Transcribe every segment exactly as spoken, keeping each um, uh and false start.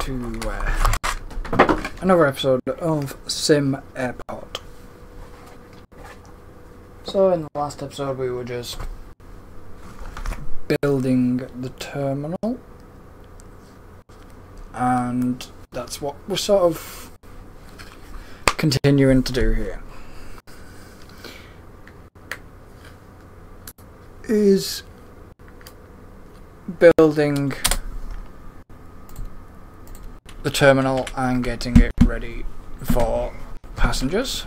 to uh, another episode of Sim Airport. So in the last episode we were just building the terminal, and that's what we're sort of continuing to do here. Is building the terminal and getting it ready for passengers.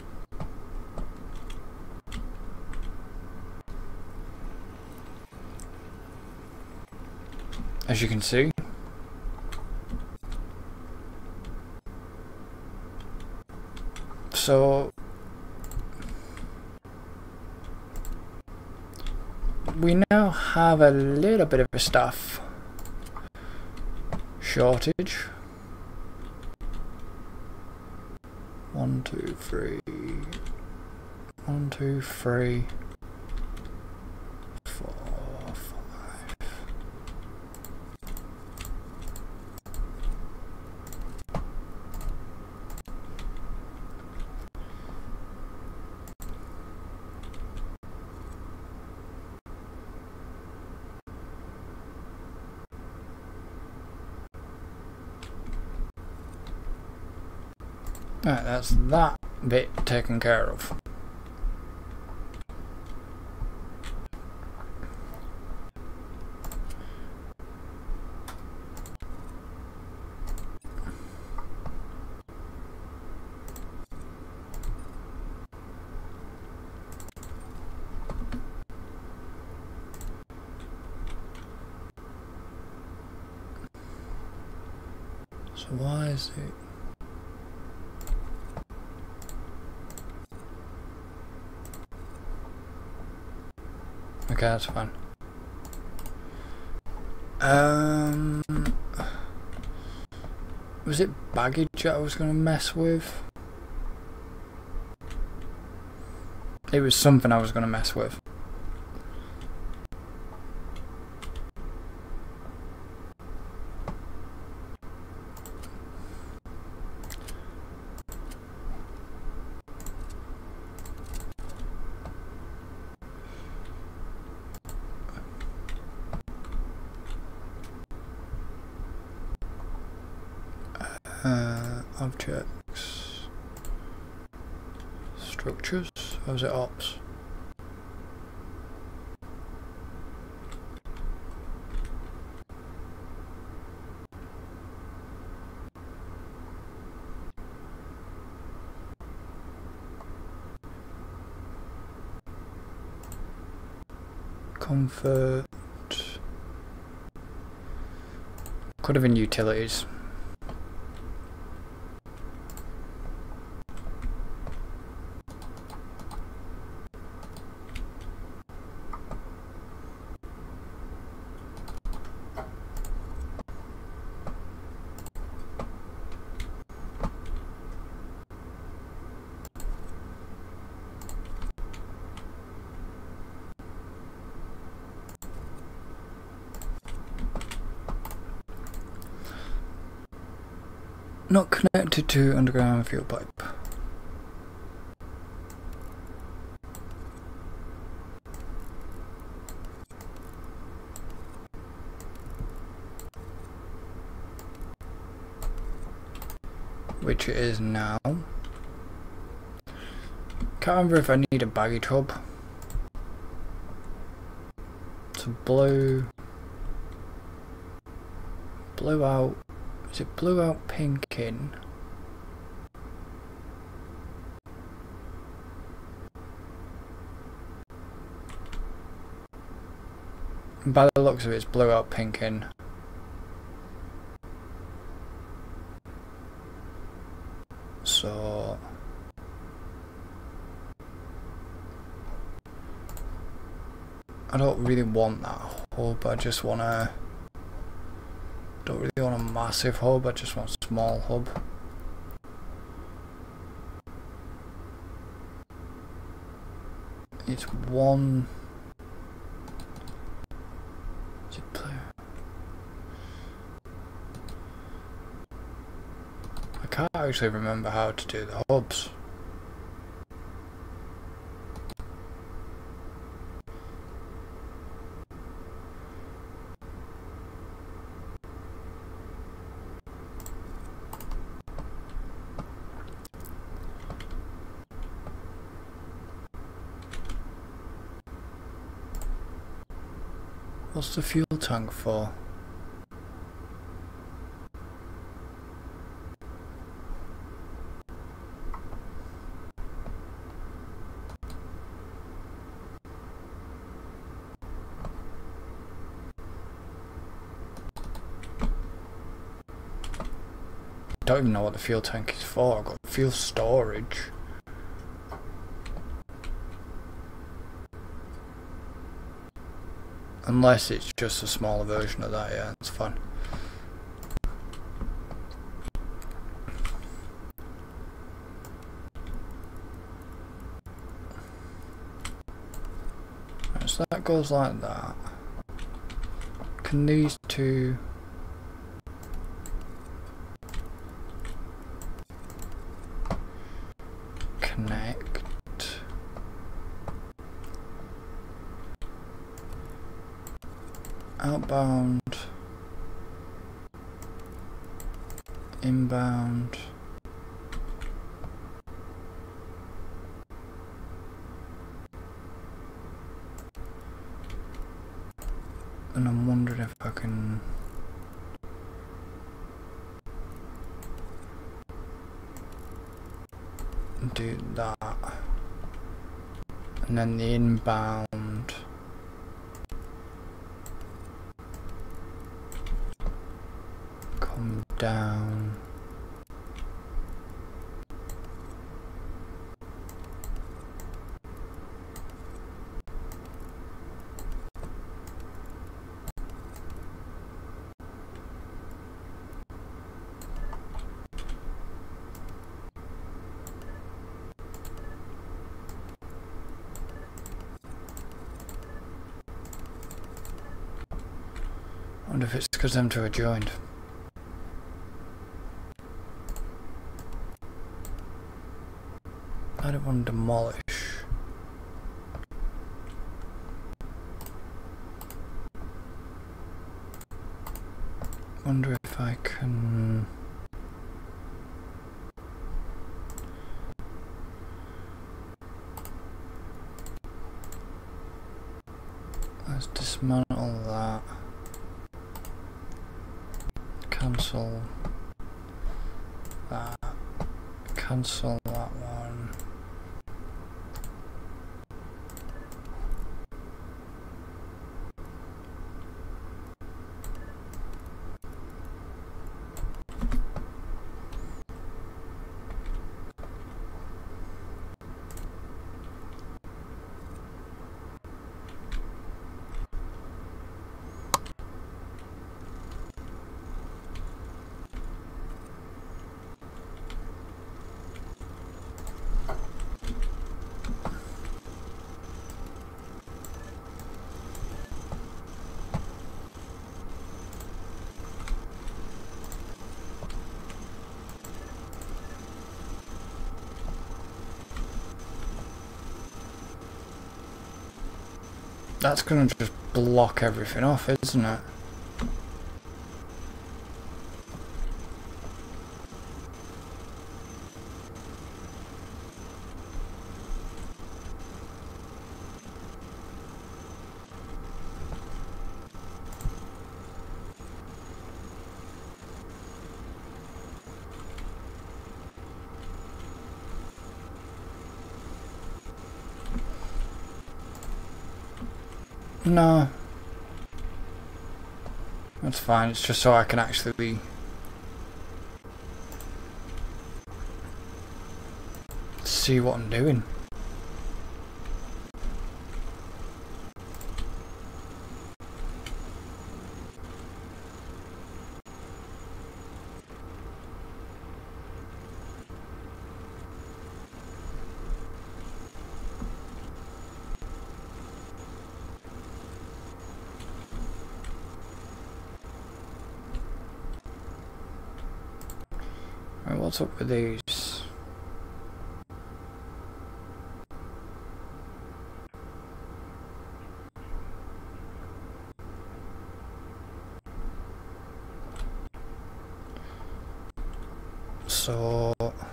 As you can see, so we now have a little bit of a staff shortage. One, two, three. One, two, three. Four, five. Right, that's that bit taken care of. So why is it? Okay, that's fine. Um, was it baggage that I was going to mess with? It was something I was going to mess with. Uh, objects, structures, or was it ops? Comfort, could have been utilities. Not connected to underground fuel pipe. Which it is now. Can't remember if I need a baggage hub. So blue, blue out. Is it blue out, pink in? By the looks of it, it's blue out, pink in. So I don't really want that hub, I just want to don't really want a massive hub, I just want a small hub. It's one. Is it blue? I can't actually remember how to do the hubs. What's the fuel tank for? I don't even know what the fuel tank is for. I've got fuel storage. Unless it's just a smaller version of that, yeah, it's fine. Right, so that goes like that. Can these two... connect? Outbound, inbound, and I'm wondering if I can do that, and then the inbound come down. I wonder if it's because them two are joined. I don't want to demolish. Wonder if I can. Let's dismantle that. Cancel that. Cancel that one. That's gonna just block everything off, isn't it? No. That's fine, it's just so I can actually see what I'm doing. Right, what's up with these? So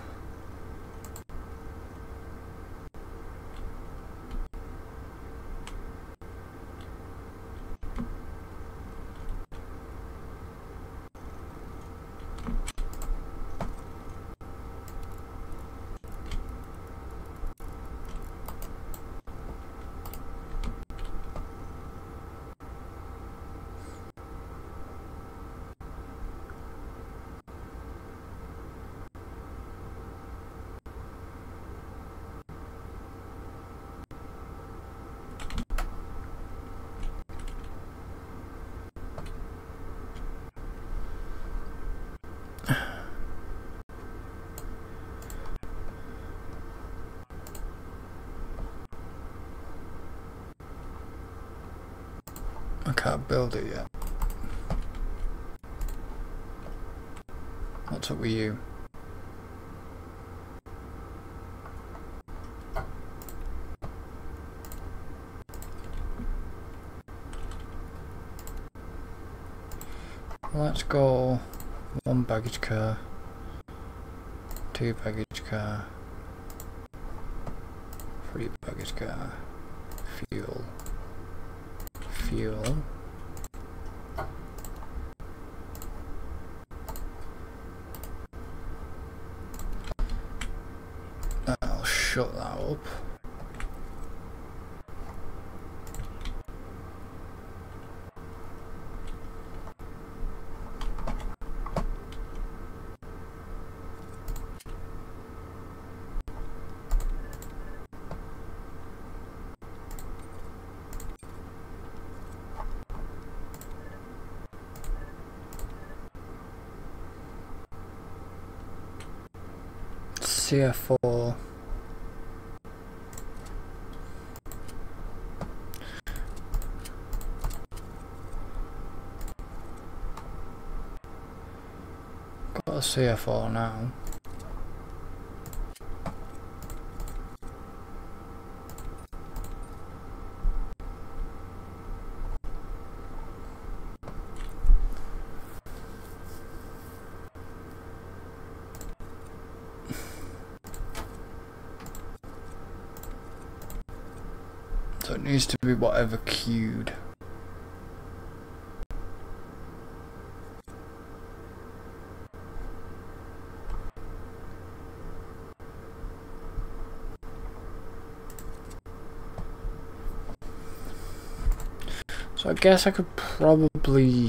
I can't build it yet. What's up with you? Let's go one baggage car, two baggage car, three baggage car, fuel, fuel. I'll shut that up. C F four. Got a C F four now. So it needs to be whatever queued. So I guess I could probably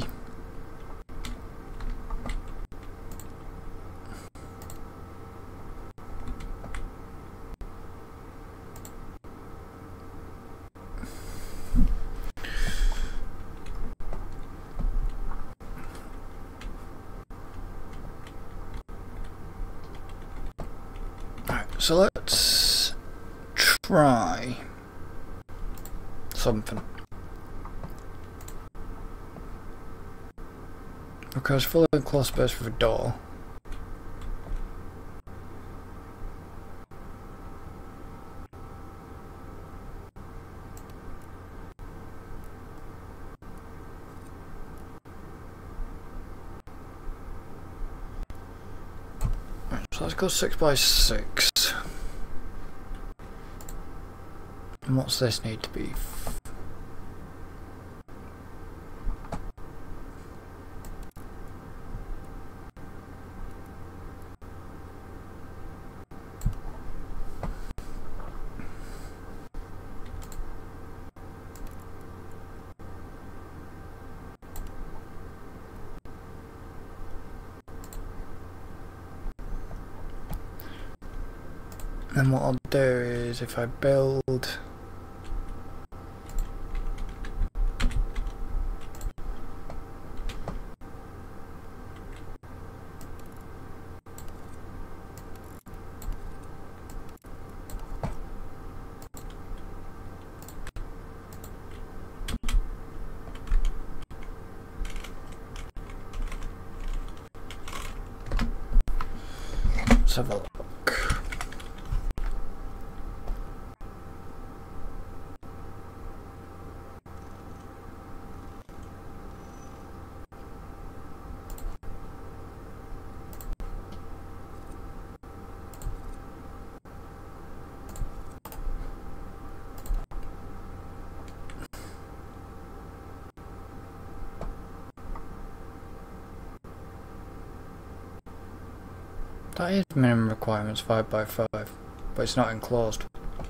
So let's try something. Because full enclosed space with a door. So let's go six by six. And what's this need to be? And what I'll do is if I build Let's have a look. That is minimum requirements five by five, but it's not enclosed.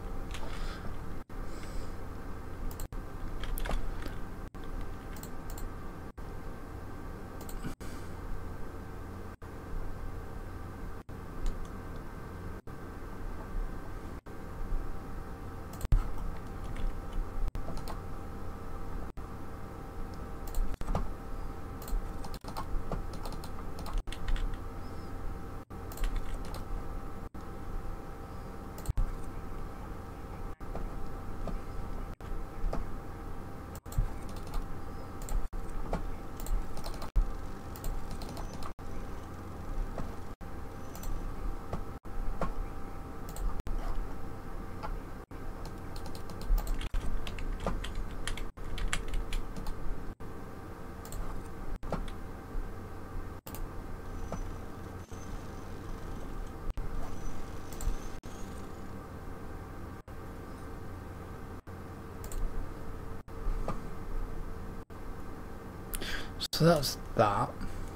So that's that.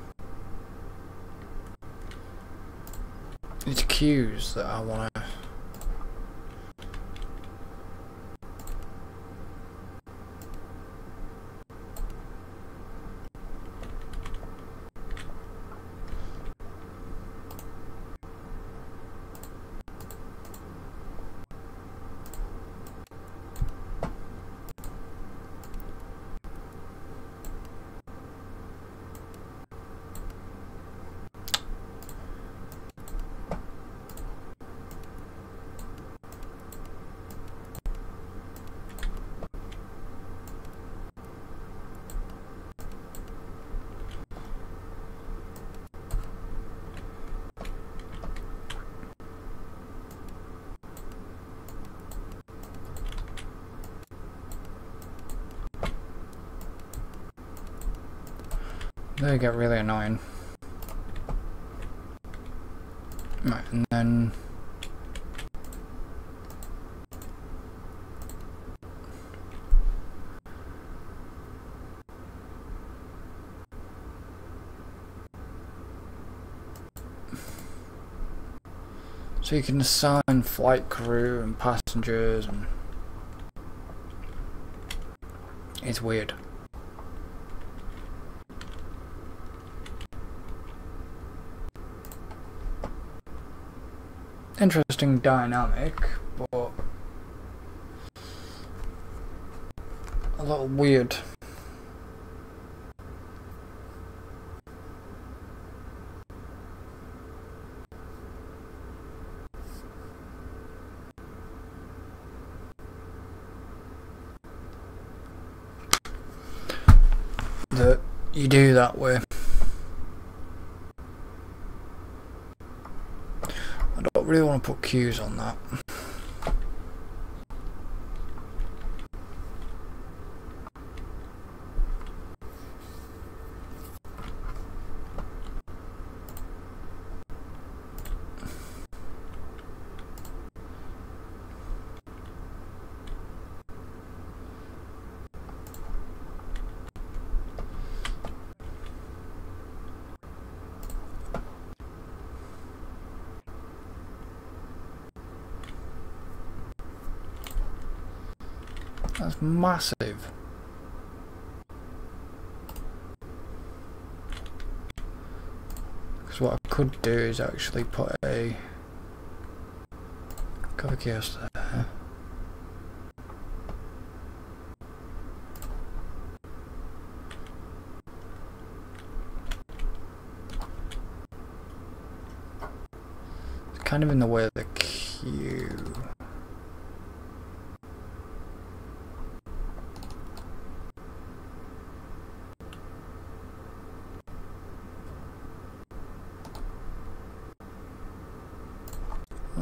It's cues that I want to. They get really annoying. Right, and then so you can assign flight crew and passengers, and it's weird. Interesting dynamic, but a little weird. That you do that way. I don't really want to put cues on that. That's massive. Because what I could do is actually put a cover kiosk there. It's kind of in the way of the queue.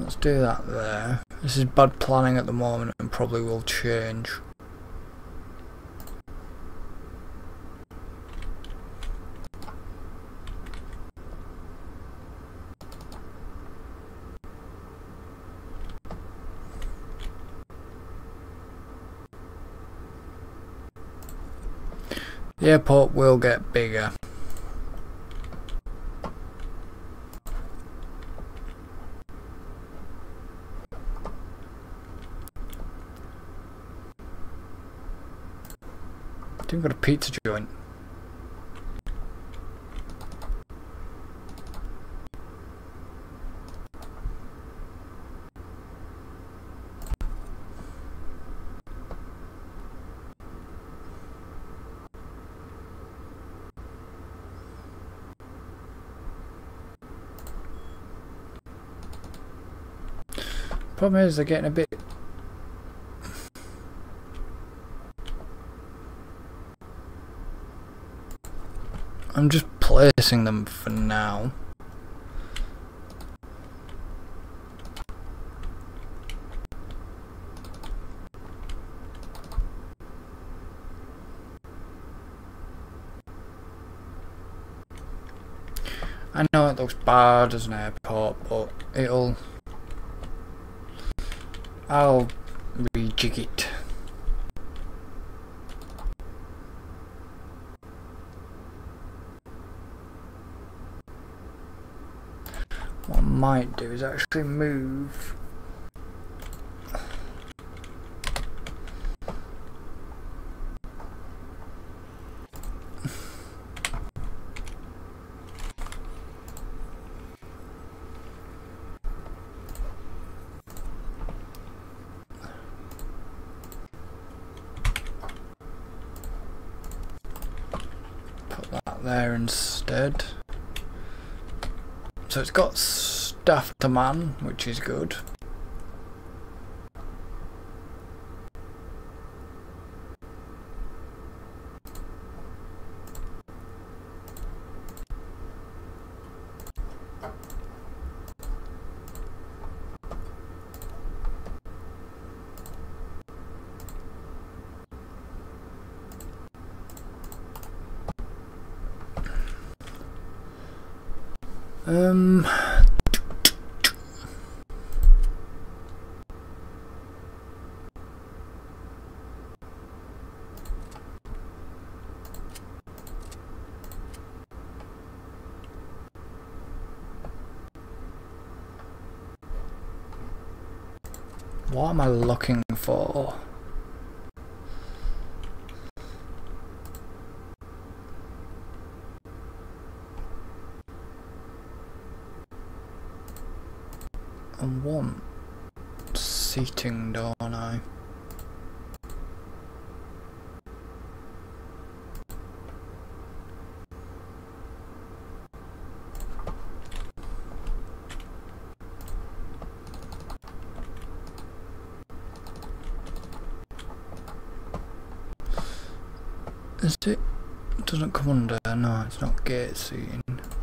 let's do that there. This is bad planning at the moment and probably will change. The airport will get bigger. I think we've got a pizza joint. Problem is they're getting a bit I'm just placing them for now. I know it looks bad as an airport, but it'll I'll rejig it. What I might do is actually move there instead. So it's got staff to man, which is good. Um, what am I looking for? I want seating, don't I? Is it? It doesn't come under. No, it's not gate seating.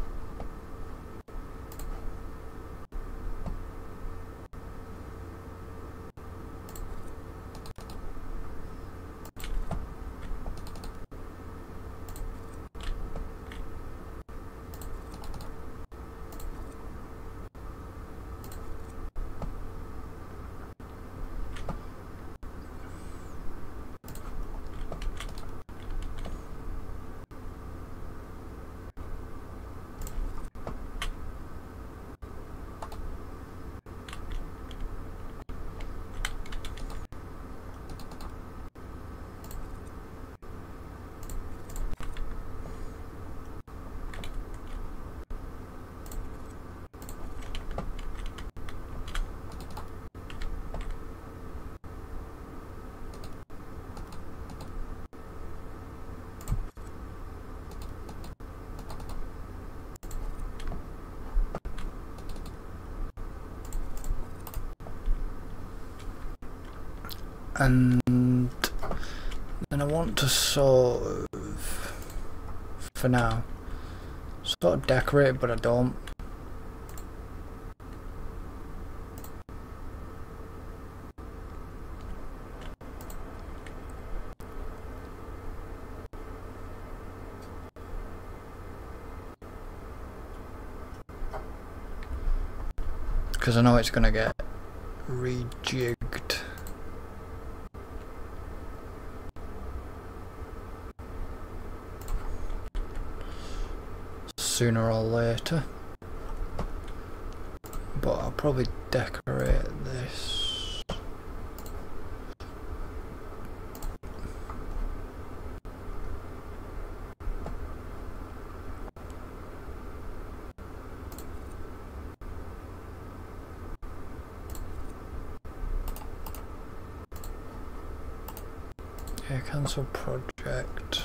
And then I want to sort of, for now, sort of decorate, but I don't. because I know it's gonna get rejigged. Sooner or later, but I'll probably decorate this. Yeah, cancel project.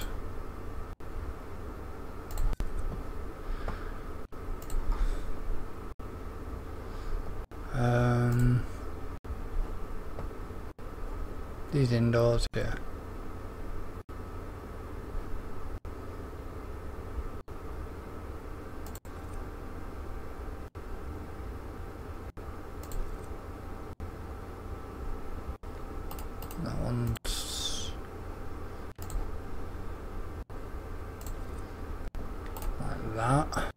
Um, these indoors, yeah. That one's like that.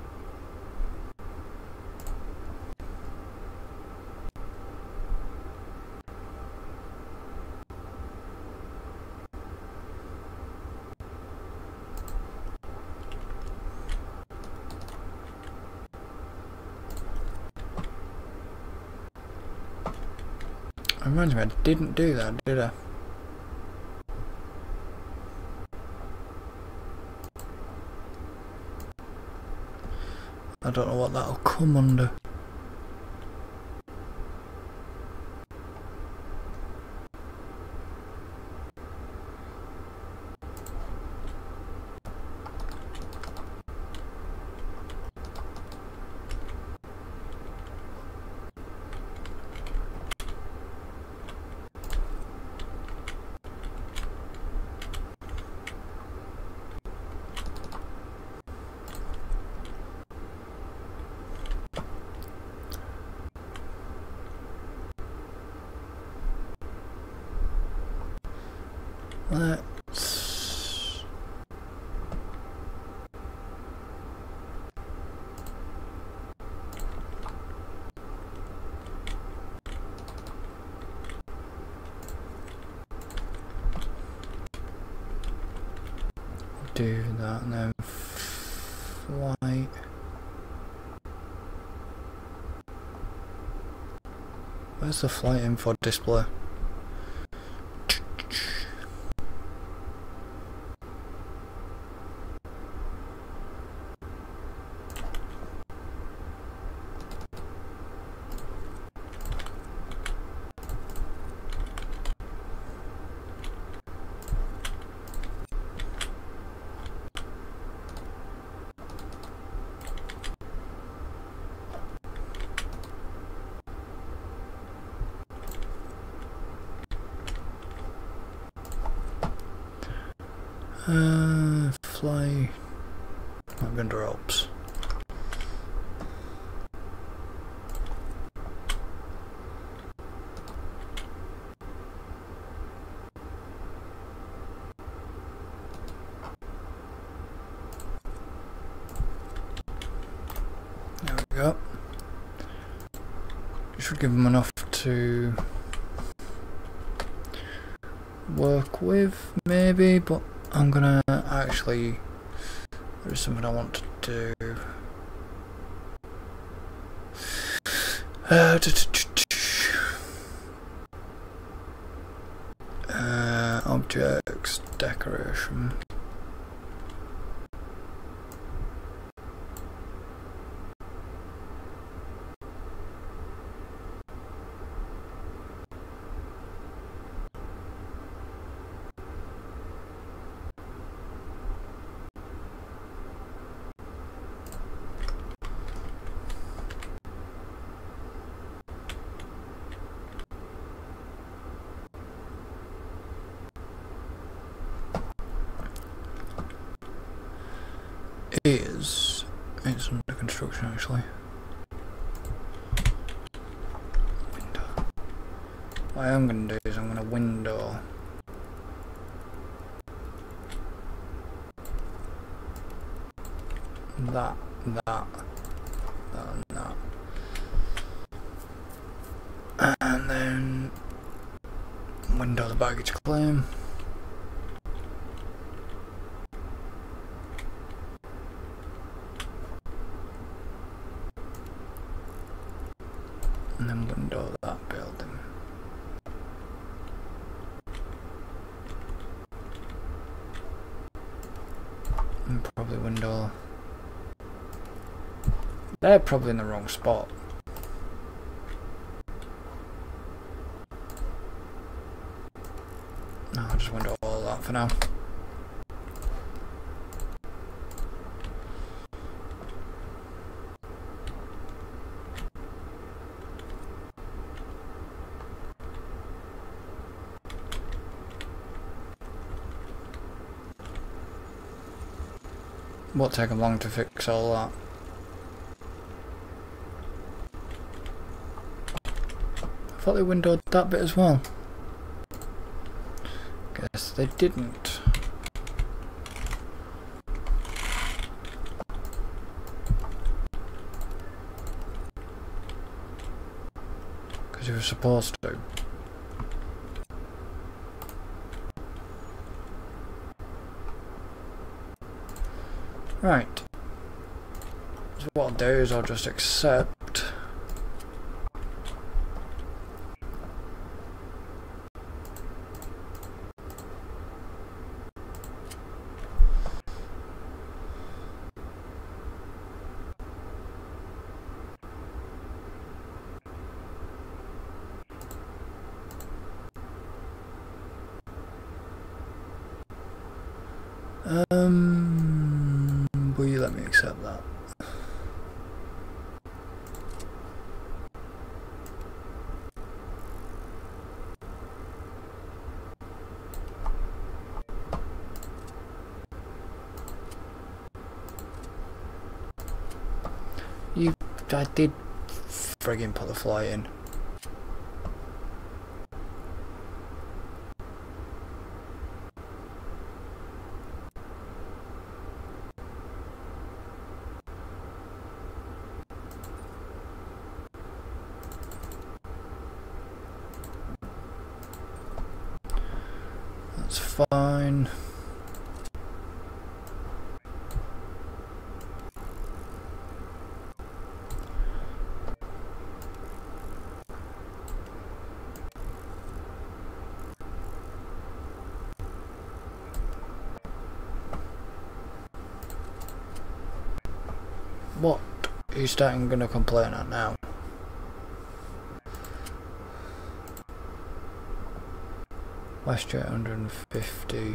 Reminds me, I didn't do that, did I? I don't know what that'll come under. Let's do that and then flight. Where's the flight info display? Uh, fly. Might be under ops. There we go. Should give them enough to work with, maybe, but I'm gonna actually, there's something I want to do. Uh, uh, objects, decoration. Is it's under construction actually. Window. What I am going to do is I'm going to window that, that, that, and that. And then window the baggage claim. And then window that building. And probably window. They're probably in the wrong spot. No, I'll just window all that for now. Won't take them long to fix all that. I thought they windowed that bit as well. Guess they didn't. Because you were supposed to. Right. So what I'll do is I'll just accept. Um, will you let me accept that? You, I did friggin' put the fly in. That's fine. What are you starting gonna complain at now? WestJet one hundred fifty.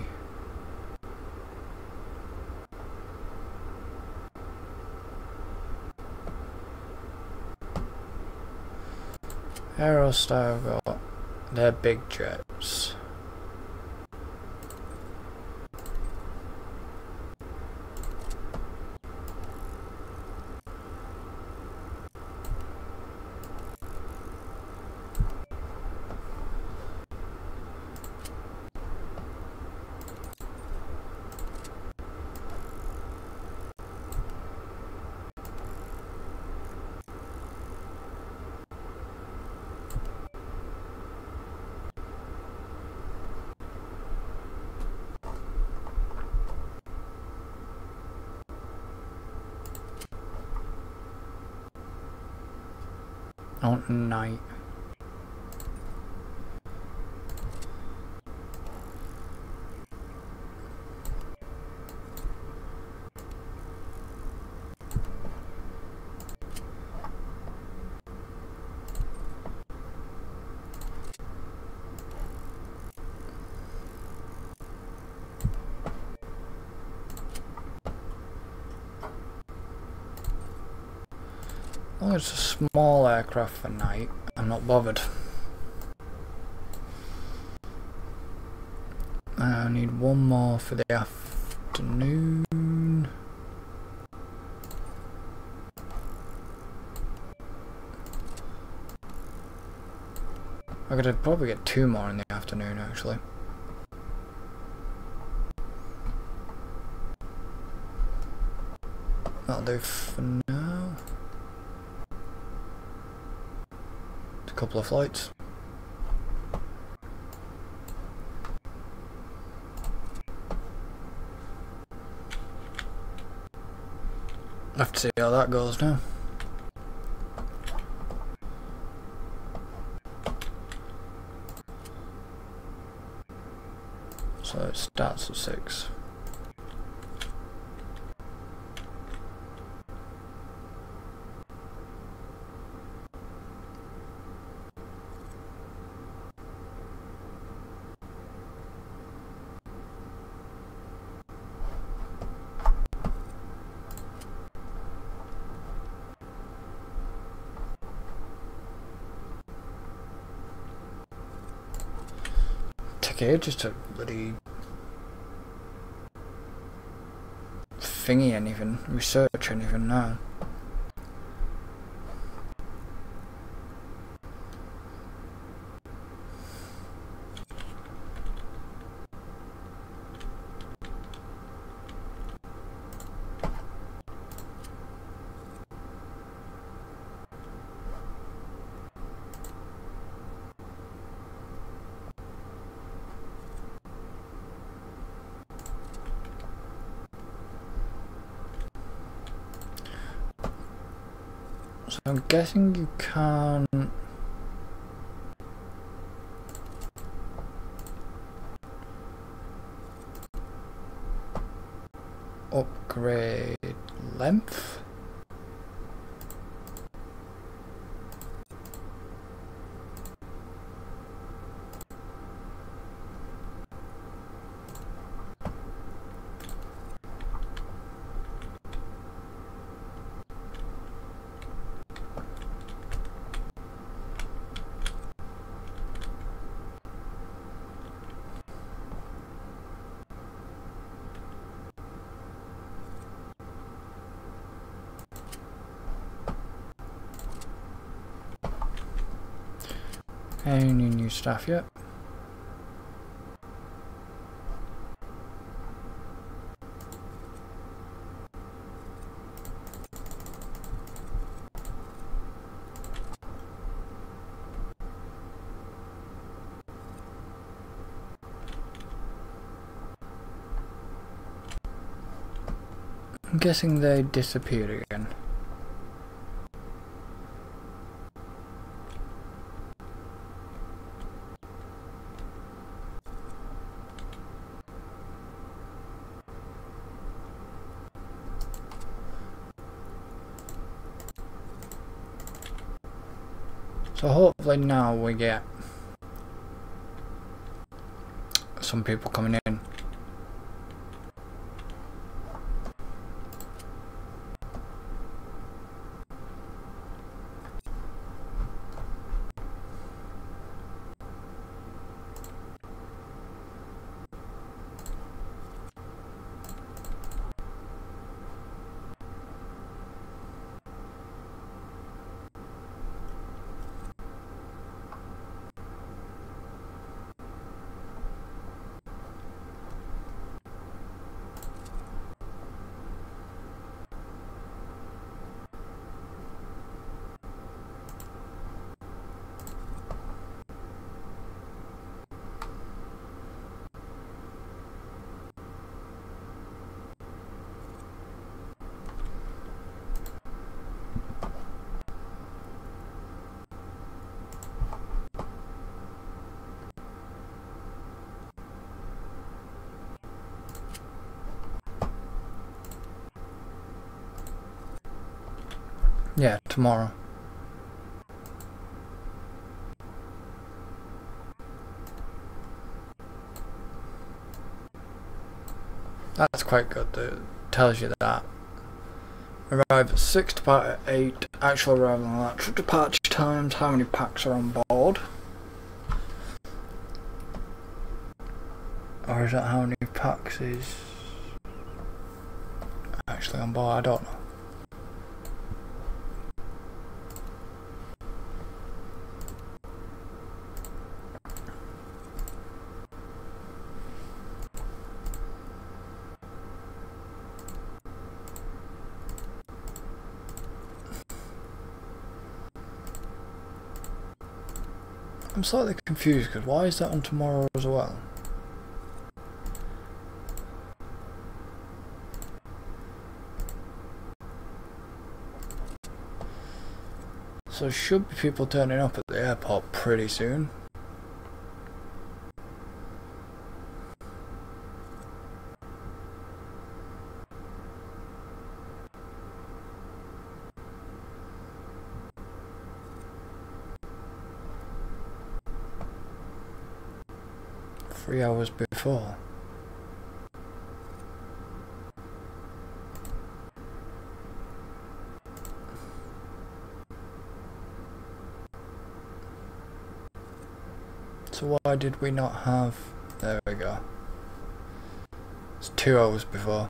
Aerostar have got their big jets. On night. As long as it's a small aircraft for night, I'm not bothered. I need one more for the afternoon. I could probably get two more in the afternoon actually. That'll do for now. A couple of flights. see how that goes now. So it starts at six. Okay, just to bloody thingy anything, research anything now. So I'm guessing you can upgrade length. Any new stuff yet? I'm guessing they disappeared again. So hopefully now we get some people coming in. Yeah, tomorrow. That's quite good. It tells you that. Arrive at six, depart at eight. Actual arrival and actual departure times. How many packs are on board? Or is that how many packs is actually on board? I don't know. I'm slightly confused because why is that on tomorrow as well? So should be people turning up at the airport pretty soon. Three hours before. So why did we not have... There we go. It's two hours before.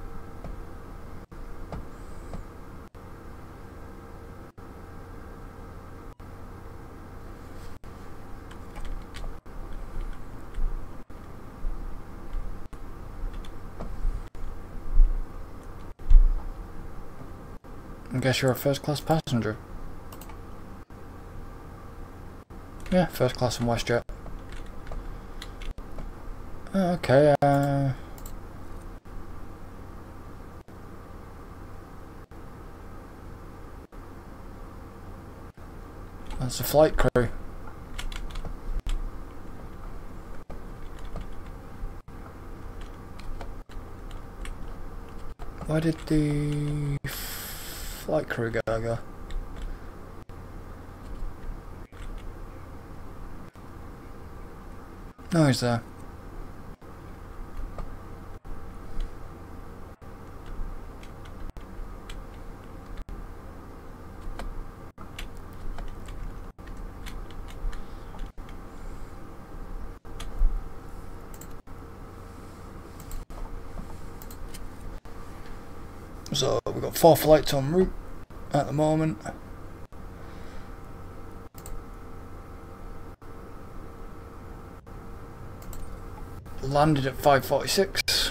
I guess you're a first class passenger. Yeah, first class in WestJet. Oh, okay, uh... that's the flight crew. Why did the flight crew guy go? No, he's there. So we've got four flights en route at the moment. Landed at five forty-six.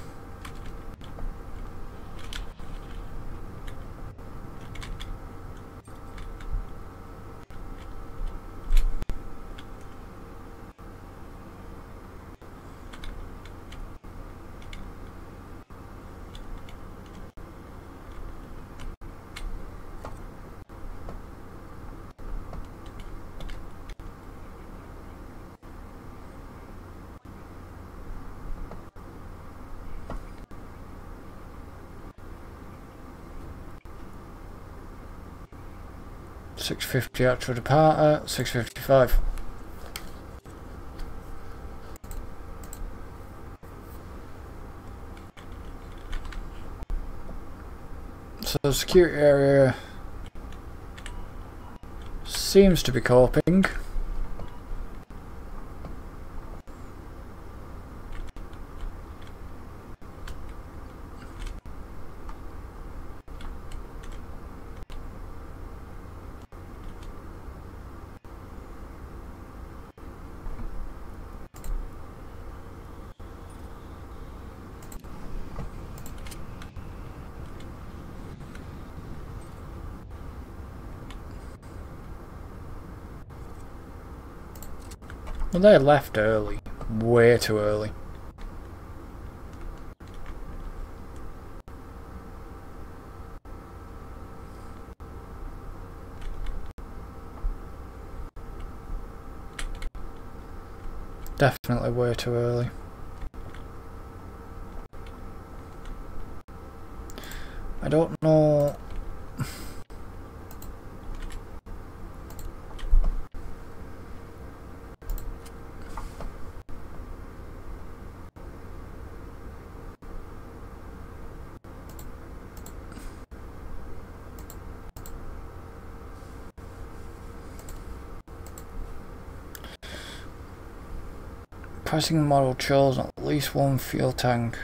six fifty actual departure, six fifty-five. So the security area seems to be coping. Well, they left early, way too early. Definitely way too early. I don't know. Pricing model chose at least one fuel tank.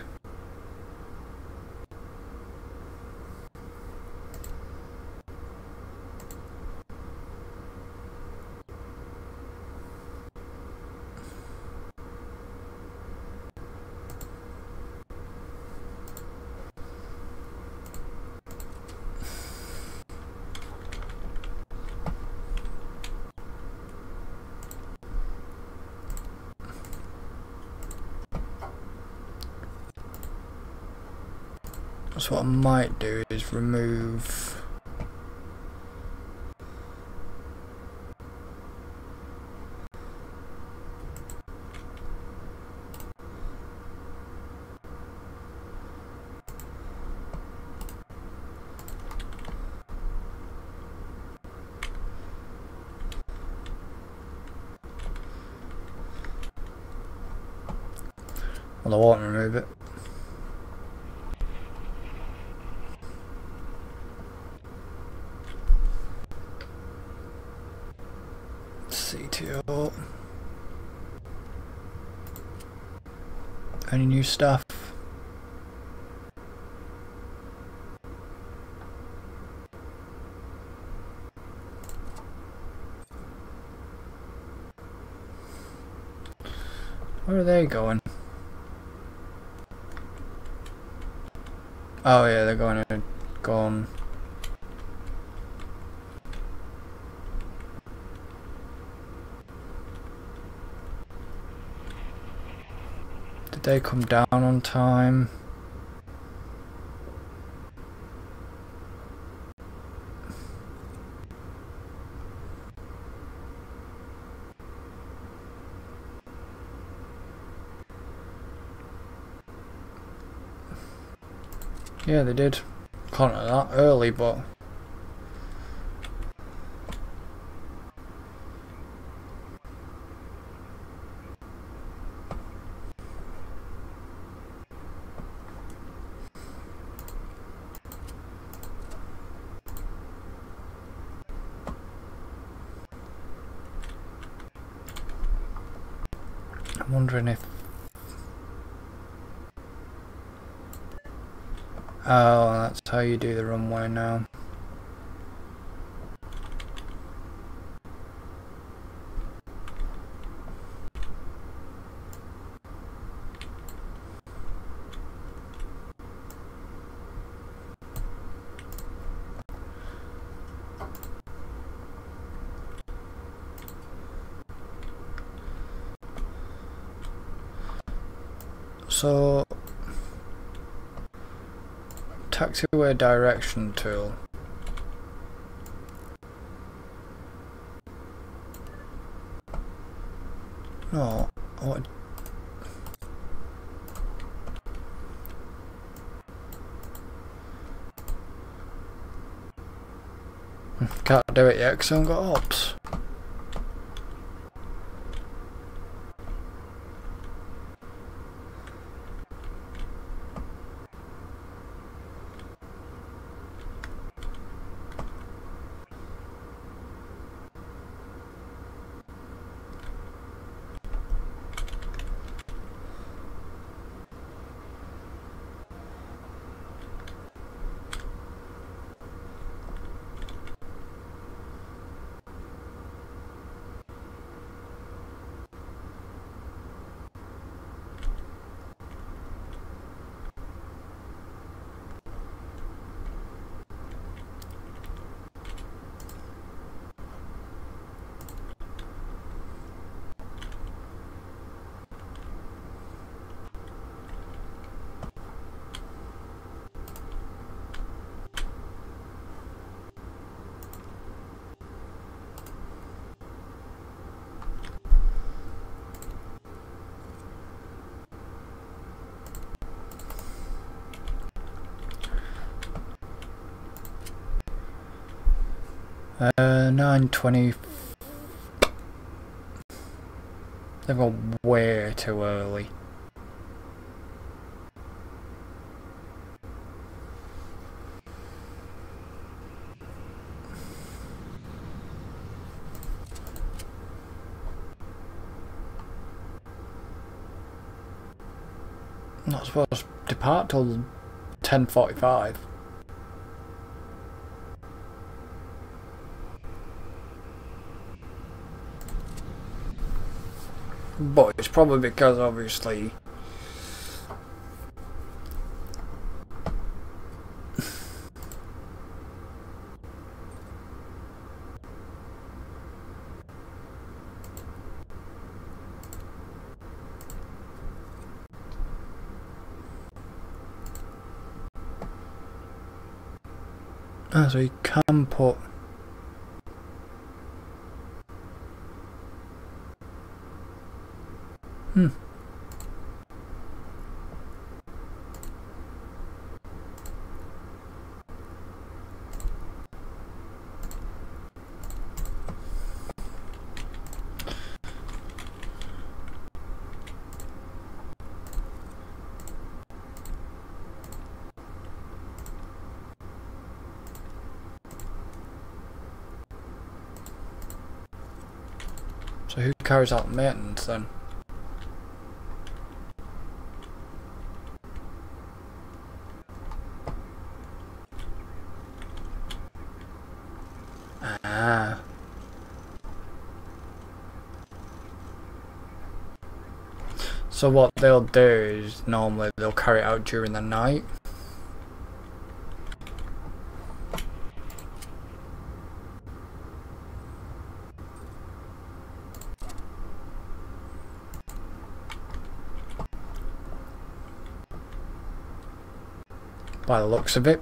So what I might do is remove Well, I won't remove it. C T O. Any new stuff? Where are they going? Oh yeah, they're going to go on. Did they come down on time? Yeah, they did. Can't know that early, but I'm wondering if. Oh, that's how you do the runway now. So, taxiway direction tool. No, what? Can't do it yet because I haven't got ops. Uh, nine twenty. They've gone way too early. Not supposed to depart till ten forty-five. But it's probably because obviously ah, so you can put hmm So who carries out maintenance then? Ah. So what they'll do is normally they'll carry it out during the night. By the looks of it.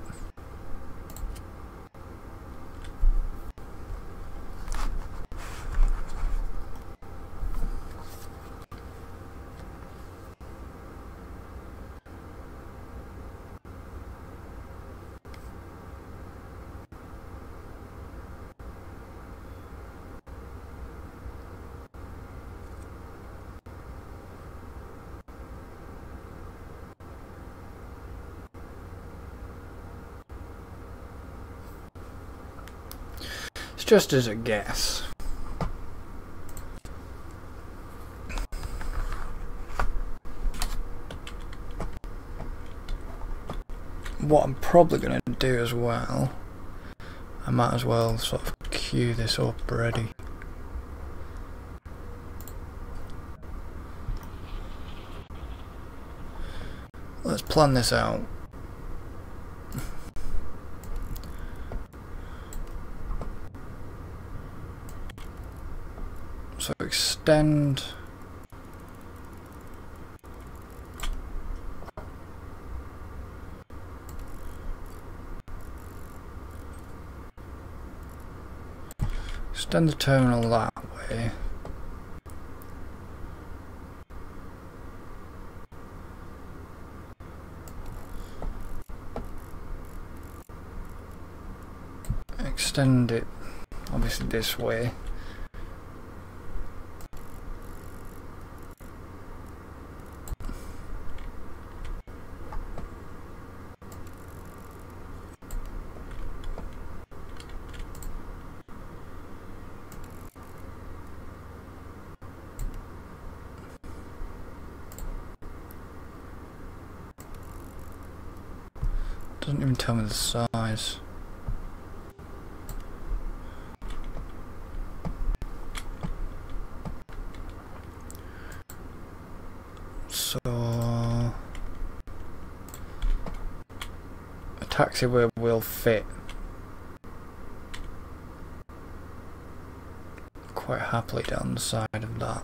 Just as a guess. What I'm probably going to do as well, I might as well sort of queue this up ready. Let's plan this out. So extend extend the terminal that way. Extend it obviously this way. Doesn't even tell me the size. So a taxiway will fit quite happily down the side of that.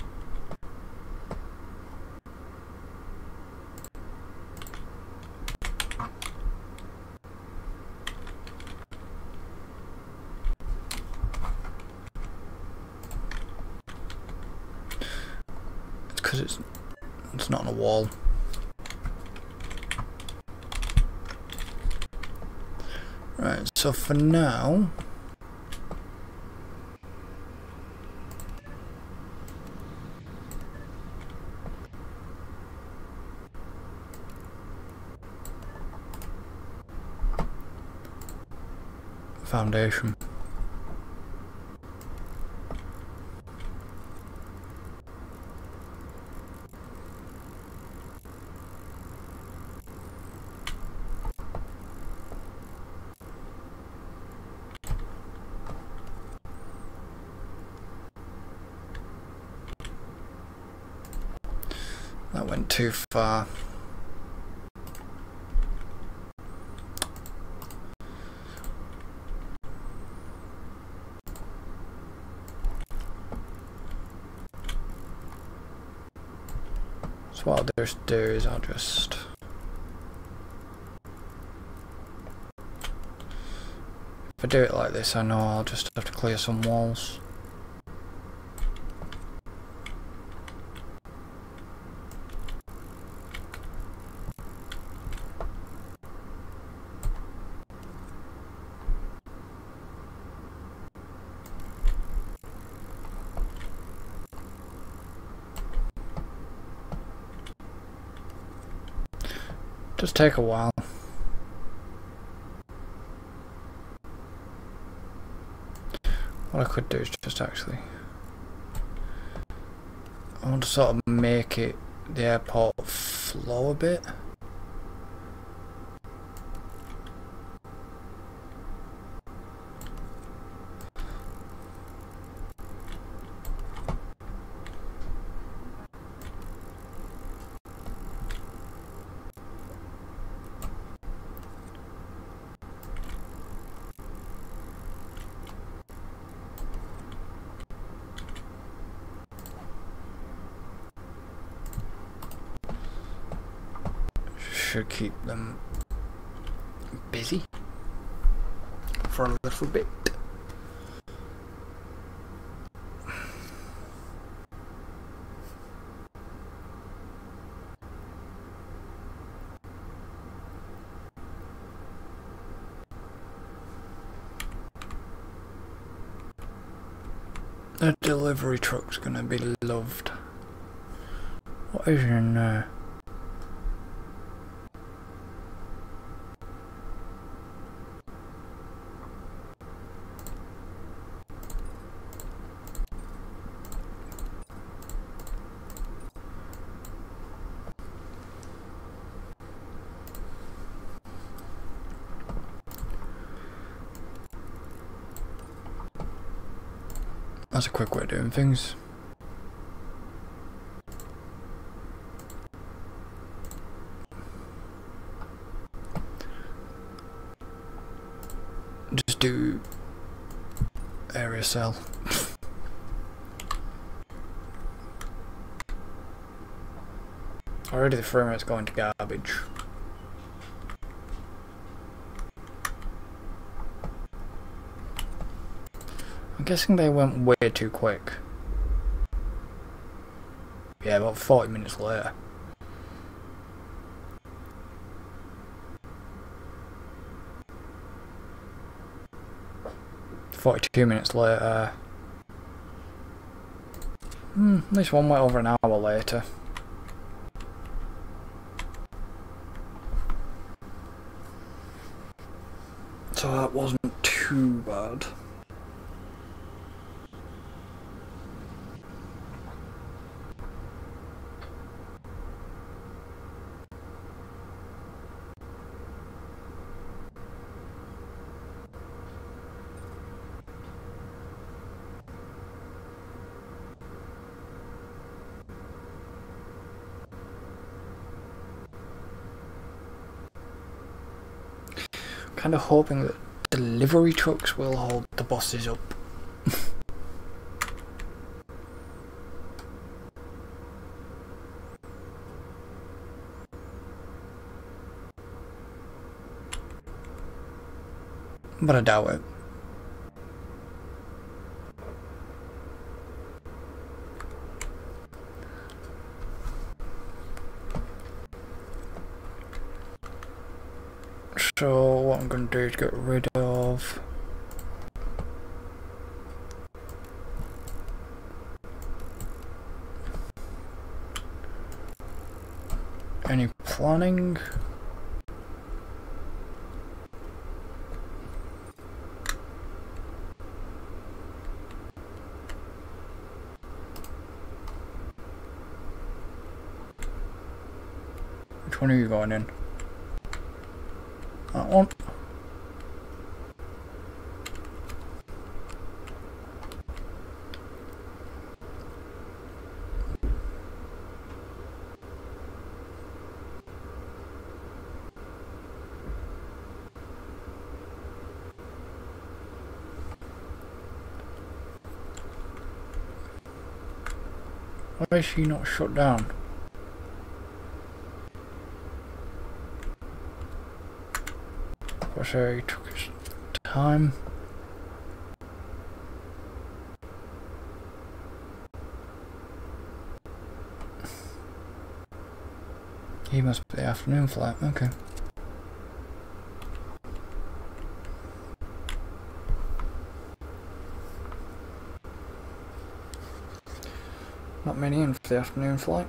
Because it's it's not on a wall. Right, so for now foundation. That went too far. So what I'll just do is I'll just if I do it like this, I know I'll just have to clear some walls. Just take a while. What I could do is just actually I want to sort of make it the airport flow a bit. Should keep them busy for a little bit. The delivery truck's gonna be loved. What is in there? That's a quick way of doing things. Just do area cell. Already the frame rate's going to garbage. I'm guessing they went way too quick. Yeah, about forty minutes later. forty-two minutes later. Hmm, this one went over an hour later. So that wasn't too bad. Kind of hoping that delivery trucks will hold the buses up. But I doubt it. So what I'm going to do is get rid of any planning. Which one are you going in? That one. Why is she not shut down? Sure, he took his time. He must be the afternoon flight, okay. Not many in for the afternoon flight.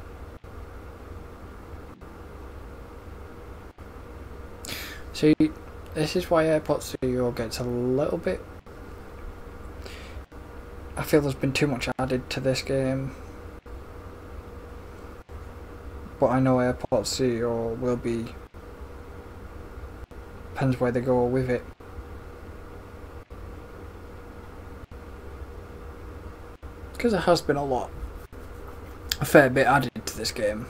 See, This is why Airport C E O gets a little bit... I feel there's been too much added to this game. But I know Airport C E O will be... Depends where they go with it. Because there has been a lot, a fair bit added to this game.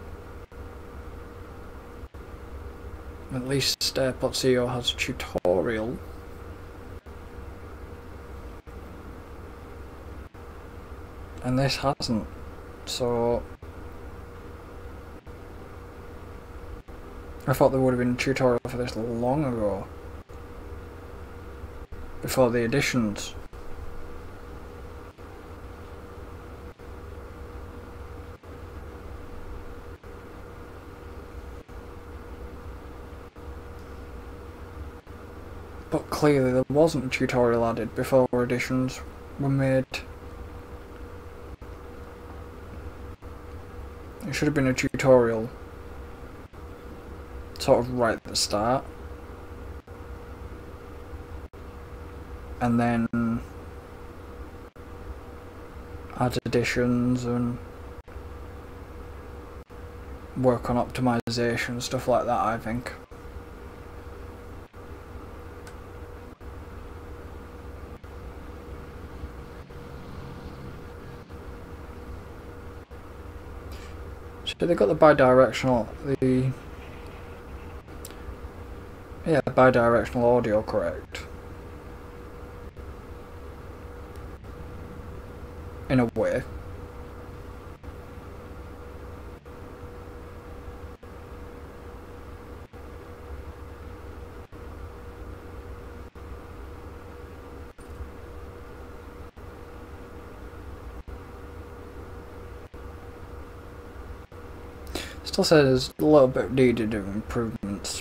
At least Airport C E O has a tutorial. And this hasn't, so... I thought there would have been a tutorial for this long ago. Before the additions. But clearly there wasn't a tutorial added before additions were made. It should have been a tutorial sort of right at the start. And then add additions and work on optimization, stuff like that, I think. So they got the bidirectional, the yeah, bidirectional audio correct. In a way. Still says a little bit needed of improvements.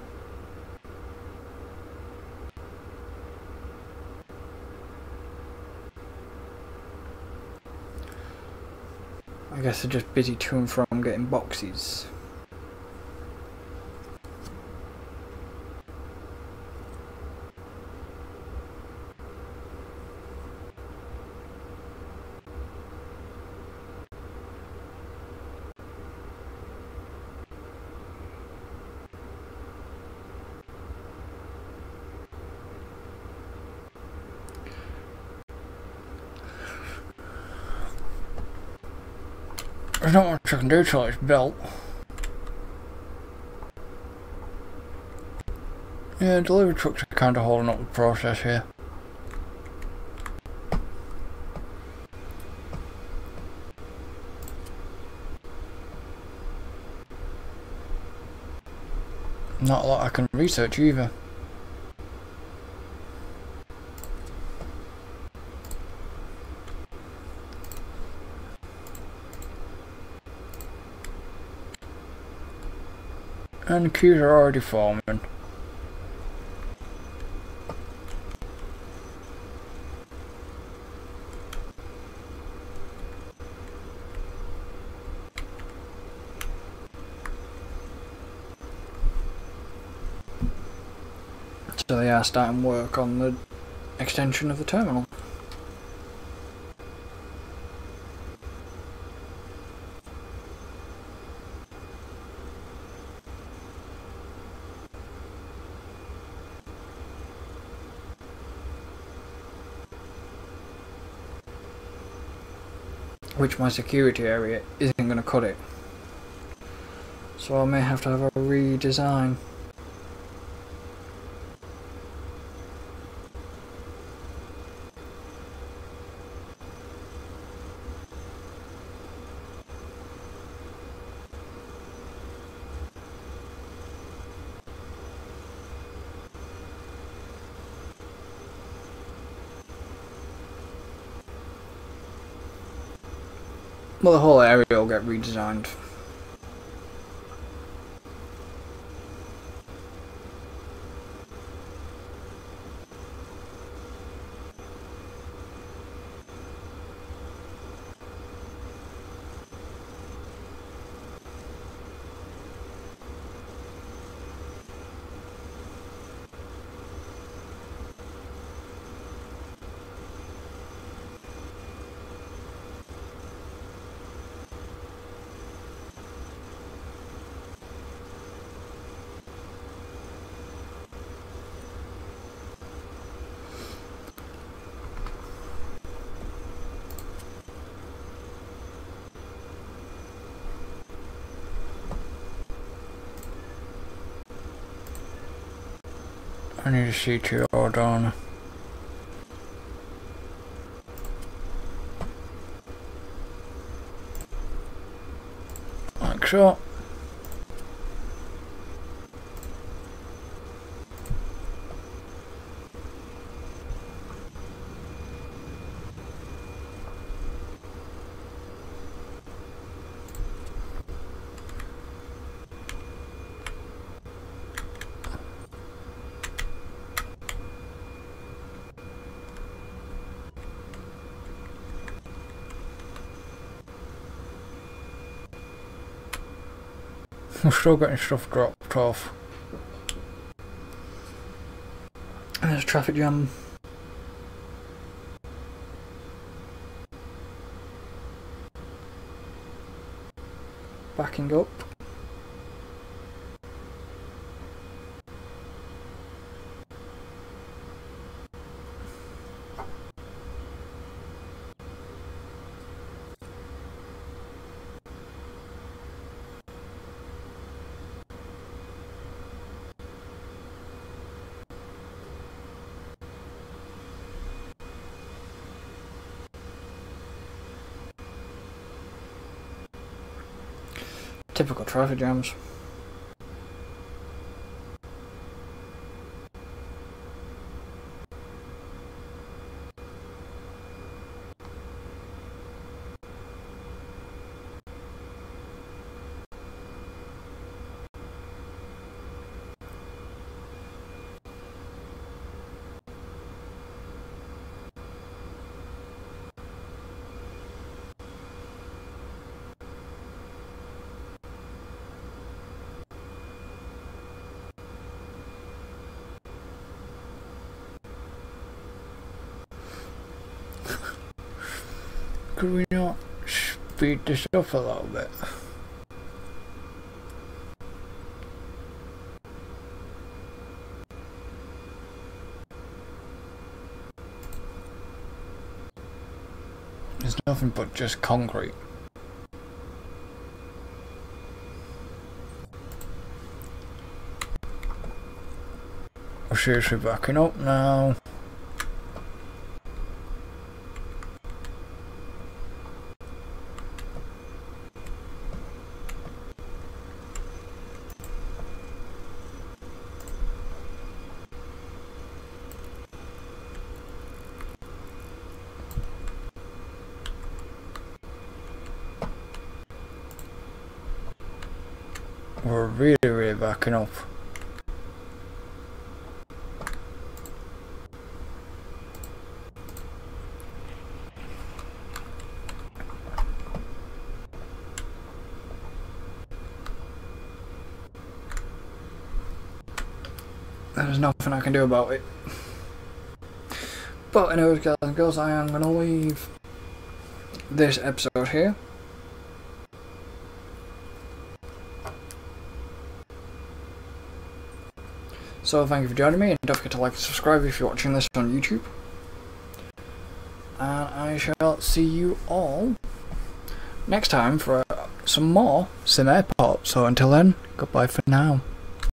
I guess they're just busy to and from getting boxes. There's not much I can do till it's built. Yeah, delivery trucks are kind of holding up the process here. Not a lot I can research either. And the queues are already forming. So they are starting work on the extension of the terminal. Which my security area isn't going to cut it. So I may have to have a redesign. Well, the whole area will get redesigned. I need a C T O down. Like so. We're still getting stuff dropped off. And there's a traffic jam. Backing up. Typical traffic jams. Could we not speed this up a little bit? There's nothing but just concrete. We're seriously backing up now. We're really, really backing up. There's nothing I can do about it. But anyways, guys and girls, I am going to leave this episode here. So thank you for joining me, and don't forget to like and subscribe if you're watching this on YouTube. And I shall see you all next time for some more Sim Airport. So until then, goodbye for now.